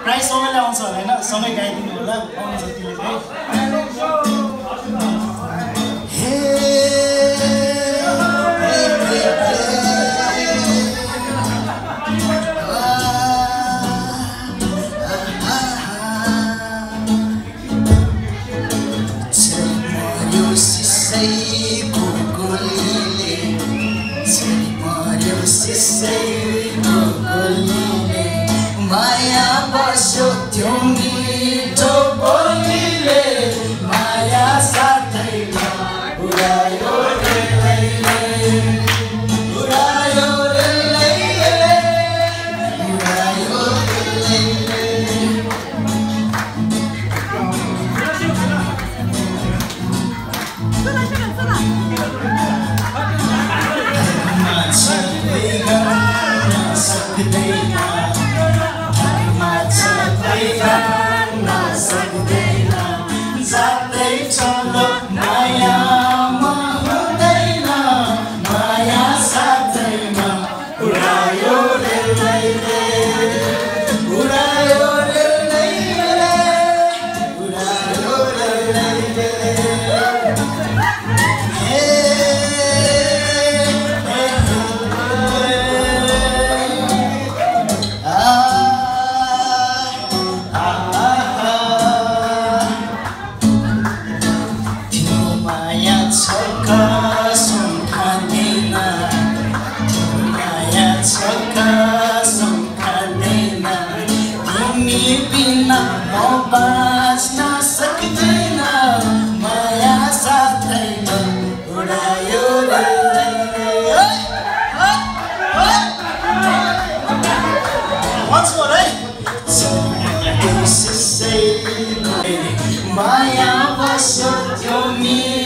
price सबैले आउँछ होला हैन सँगै गाइदिनु होला आउनु जतिले चाहिँ Maya baso त्यो मिठो बोलीले माया साथैमा उडायो रे लैले उडायो रे लैले उडायो रे लैले बाँच्न सक्दैन माया साथैमा उडायो रे once more है माया बस्यो त्यो